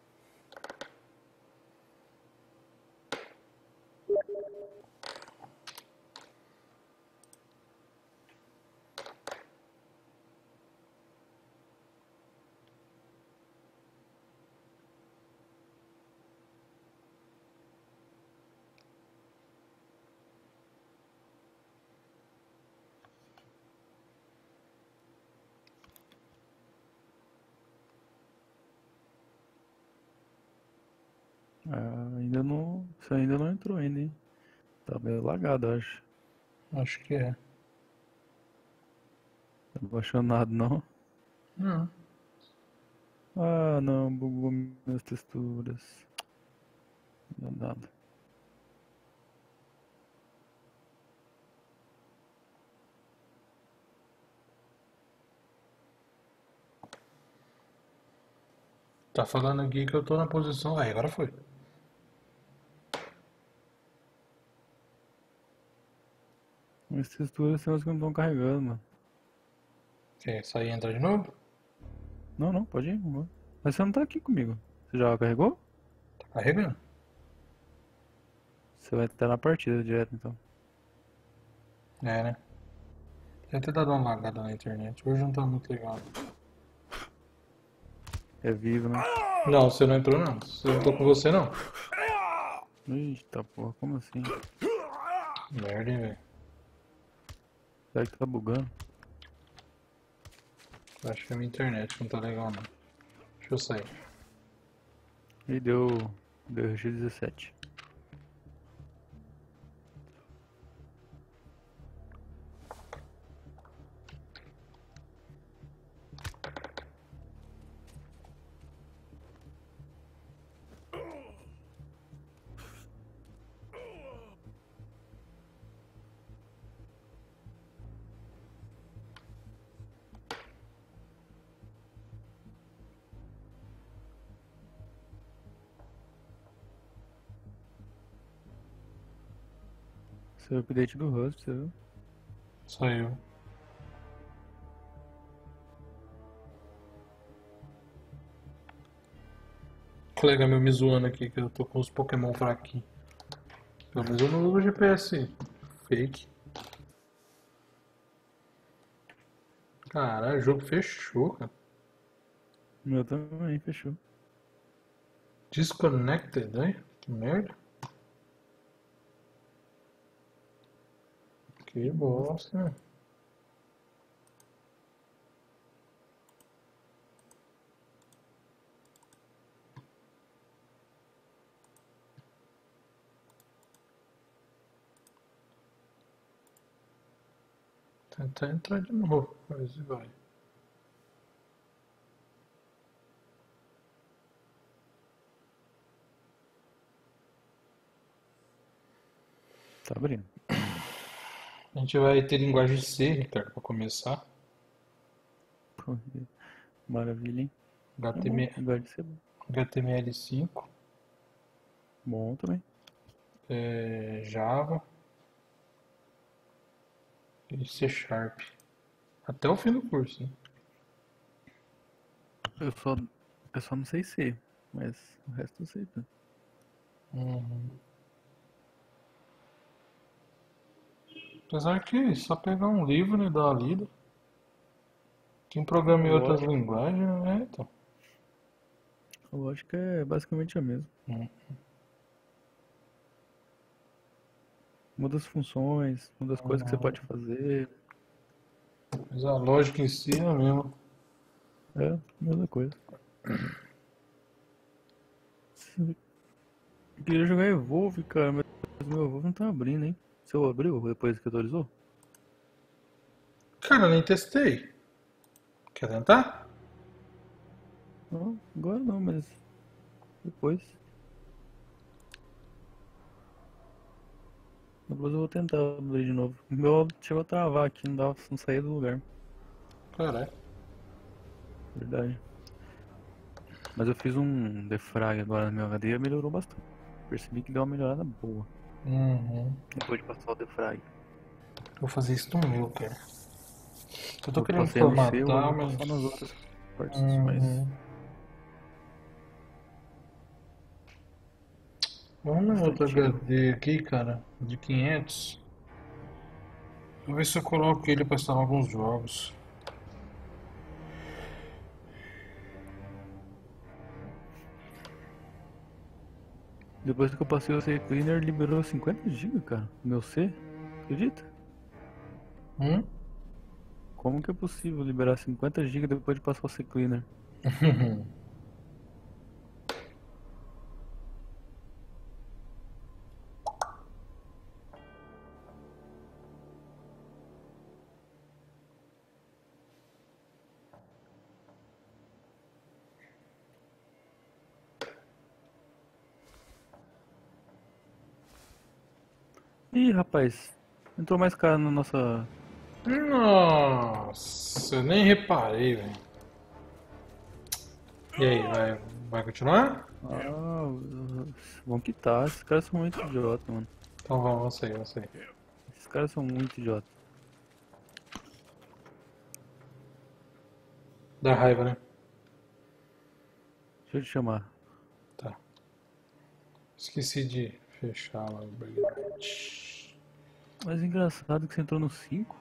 Ah, ainda não. Você ainda não entrou ainda, hein? Tá meio lagado, eu acho. Acho que é. Não tô achando nada, não. Não. Ah, não. Bugou minhas texturas. Não dá nada. Tá falando aqui que eu tô na posição. Aí, agora foi. Minhas texturas são as que não estão carregando, mano. Quer sair e entrar de novo? Não, pode ir. Vamos lá. Mas você não tá aqui comigo. Você já carregou? Tá carregando. Você vai estar na partida direto, então. É, né? Deve ter dado uma lagada na internet. Hoje não tá muito legal. É vivo, né? Não, você não entrou não. Eu não tô com você não. Eita porra, como assim? Merda, hein, velho. Será que tá bugando? Acho que a minha internet não tá legal não. Deixa eu sair. E deu RX17. Seu update do Rust, você viu? Saiu. colega meu me zoando aqui que eu tô com os Pokémon fraquinhos. Pelo menos eu não uso GPS fake. Caralho, o jogo fechou, cara. O meu também, fechou. Disconnected, né? Que merda. Que bosta. Tentar entrar de novo, mas vai. Tá abrindo. A gente vai ter linguagem C, Ricardo, pra começar. Pô, maravilha, hein? É bom, HTML, igual de ser bom. HTML5, Bom também. Java e C Sharp. Até o fim do curso, né? Eu só, eu só não sei ser, mas o resto eu sei tudo. Apesar que só pegar um livro e dar uma lida. Quem programa em outras Lógico, linguagens, né? Então. a lógica é basicamente a mesma. Hum. Muda as funções, muda as coisas que você pode fazer. Mas a lógica em si é a mesma. É, a mesma coisa. Eu queria jogar Evolve, cara, mas o meu Evolve não tá abrindo, hein? Seu abriu depois que atualizou? Cara, nem testei. Quer tentar? Não, agora não, mas depois. Depois eu vou tentar abrir de novo. O meu chegou a travar aqui, não saía do lugar. Caralho. Verdade. Mas eu fiz um defrag agora no meu HD e melhorou bastante. Percebi que deu uma melhorada boa. Uhum. Depois de passar o defrag. Vou fazer isso no meu, cara. Eu tô Eu querendo passei no seu, agora formatar, eu vou mas. passar nas outras partições. Uhum. Vamos no outro Bastante erro. HD aqui, cara, de 500. Vou ver se eu coloco ele pra instalar alguns jogos. Depois que eu passei o C Cleaner, liberou 50 GB, cara. Meu C? Acredita? Hum? Como que é possível liberar 50 GB depois de passar o C Cleaner? Ih, rapaz. Entrou mais cara na nossa. Nossa, eu nem reparei, velho. E aí, vai continuar? Ah, vão quitar. Esses caras são muito idiotas, mano. Então vamos sair, vamos sair. Esses caras são muito idiotas. Dá raiva, né? Deixa eu te chamar. Tá. Esqueci de fechar lá o Bright. Mas engraçado que você entrou no 5.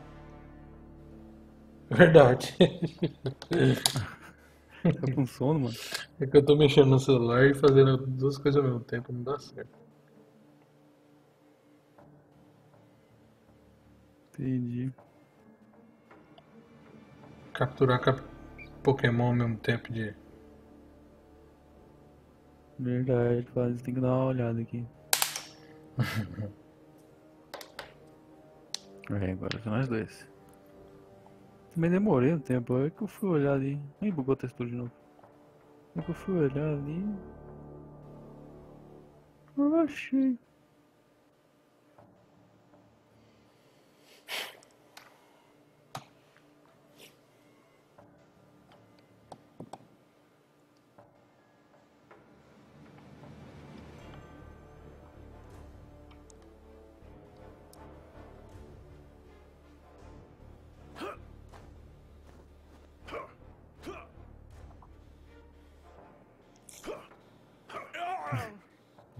Verdade. Tá com sono, mano. É que eu tô mexendo no celular e fazendo duas coisas ao mesmo tempo, não dá certo. Entendi. Capturar Pokémon ao mesmo tempo de. Verdade, quase. Tem que dar uma olhada aqui. Agora são nós dois. Também demorei um tempo. É que eu fui olhar ali. Aí bugou a textura de novo. É que eu fui olhar ali. Eu achei.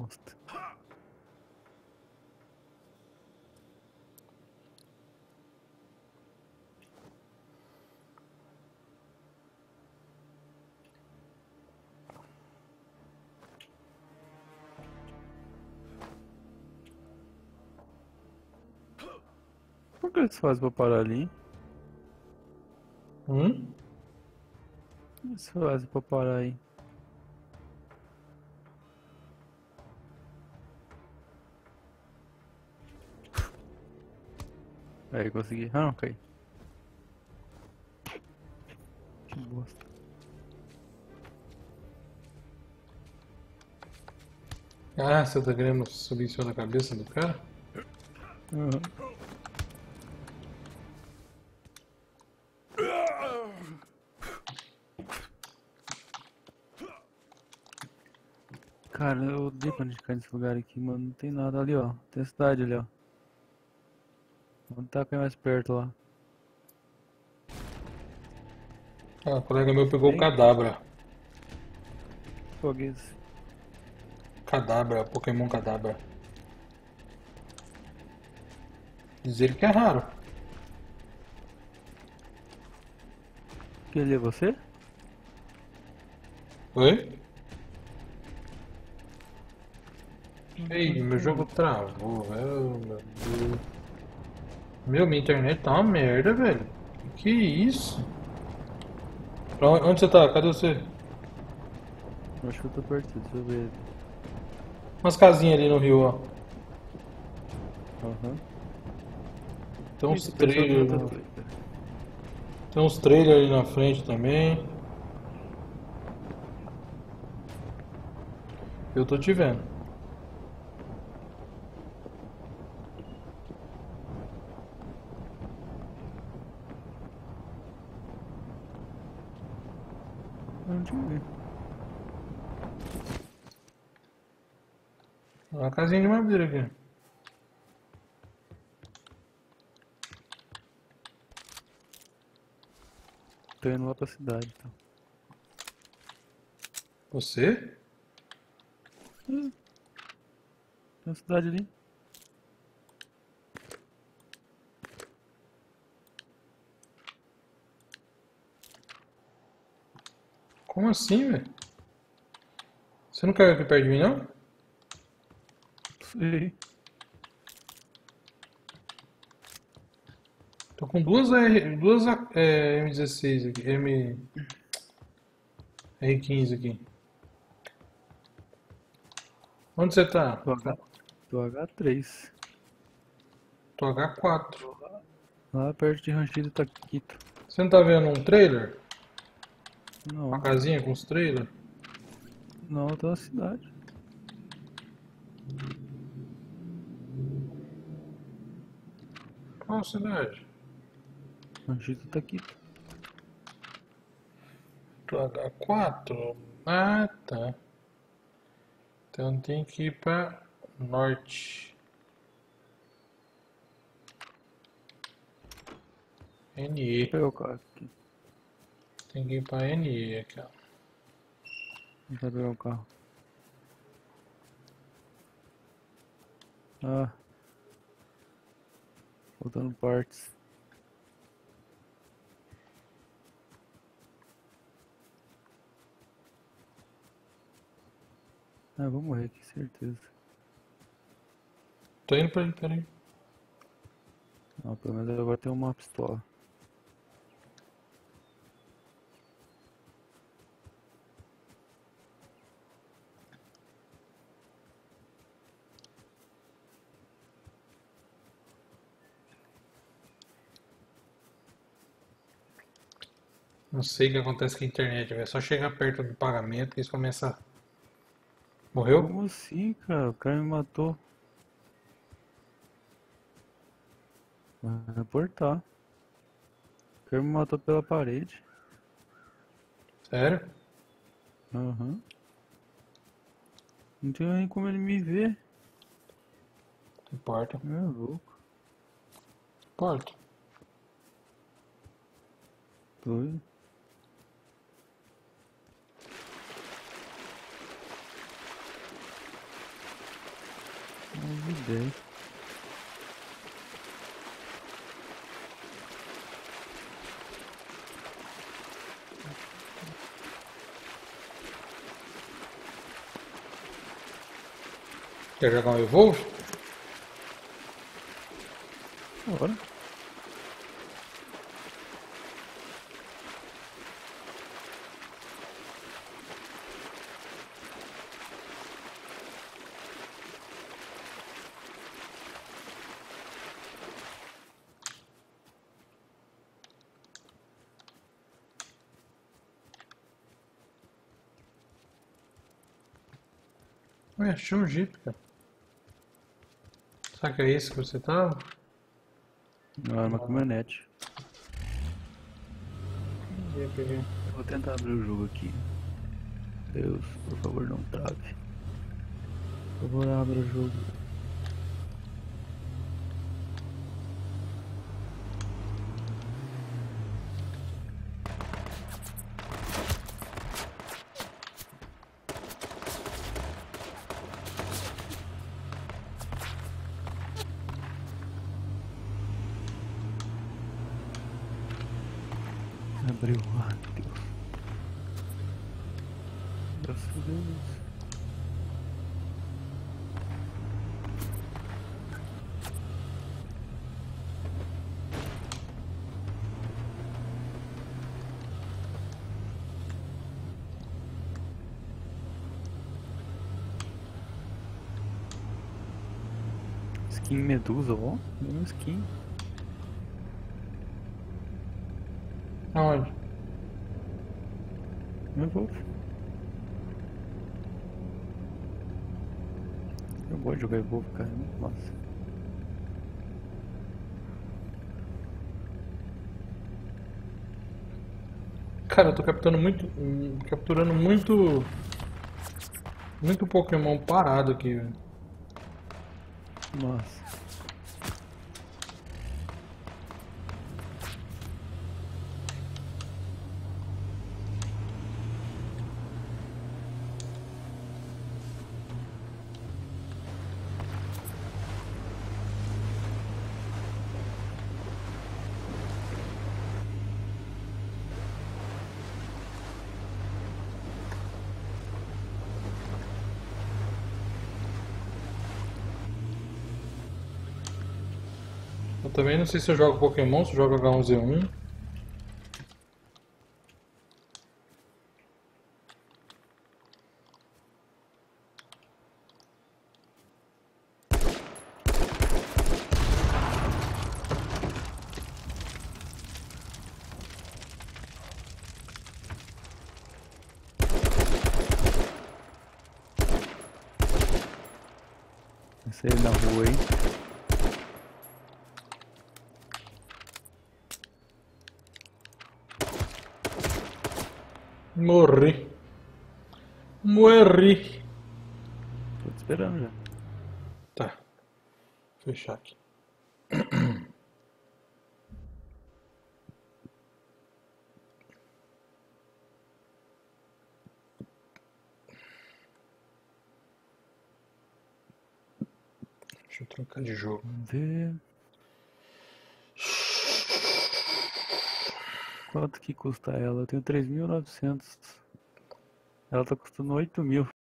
bosta. Por que eles fazem pra parar ali, hein? Hum? O que eles fazem pra parar aí? Aí, consegui. Ah, não, caí. Que bosta. Ah, você tá querendo subir em cima da cabeça do cara? Aham. Cara, eu odeio quando a gente cai nesse lugar aqui, mano. Não tem nada ali, ó. Tem a cidade ali, ó. Vamos tacar mais perto lá. Ah, o colega meu pegou o Tem? Kadabra. Foguês. Kadabra, Pokémon Kadabra. Diz ele que é raro. Que ali é você? Oi? Ei, meu jogo travou, velho. Meu Deus. Meu, minha internet tá uma merda, velho. Que isso? Onde você tá? Cadê você? Acho que eu tô perdido, deixa eu ver. Umas casinhas ali no rio, ó. Aham. Tem uns Ih, tem pessoa do trailers. outro lado. Tem uns trailers ali na frente também. Eu tô te vendo. Onde é? Uma casinha de madeira aqui. Tô indo lá pra cidade, então. Você? Tem uma cidade ali. Como assim, velho? Você não caiu aqui perto de mim, não? Sei. Tô com duas M16 aqui, R15 aqui. Onde você tá? Tô, H... Tô H3. Tô H4. Lá perto de Ranchido Taquito. Você não tá vendo um trailer? Uma Não, casinha com os trailers? não, eu tô na cidade. Qual cidade? Ranchido Taquito. Tô H4? Ah, tá. Então tem que ir pra norte. Vou NE. pegar o carro aqui. Tem que ir pra NE aqui, ó. Vou pegar o carro. Ah, faltando partes. Ah, vou morrer aqui, certeza. Tô indo pra ele, peraí. Não, pelo menos agora tem uma pistola. Não sei o que acontece com a internet, velho. Só chegar perto do pagamento que eles começam a... Morreu? Como assim, cara? O cara me matou. Vai reportar. O cara me matou pela parede. Sério? Aham. Não tinha nem como ele me ver. Não importa. É louco. Não importa. Doido. 11h10. Quer jogar um Evolve? Agora. Ué, achei um Jeep, cara. Será que é isso que você tava? Não, era uma caminhonete. Jeep aqui. Eu vou tentar abrir o jogo aqui. Deus, por favor, não trave. Por favor, abra o jogo. Abriu. Ai, Deus. Graças a Deus. Skin Medusa, ó. Mesmo skin. Aonde? Meu Deus. Eu gosto de jogar Evolve, cara. É muito massa. Cara, eu tô capturando muito Pokémon parado aqui, velho. Massa. Eu também não sei se eu jogo Pokémon, se eu jogo H1Z1. Esse aí na rua, hein? Morri. Morri. Tô te esperando já. Tá. Fechar aqui. Deixa eu trocar de jogo. Vamos ver. Quanto que custa ela? Eu tenho 3.900. Ela tá custando 8.000.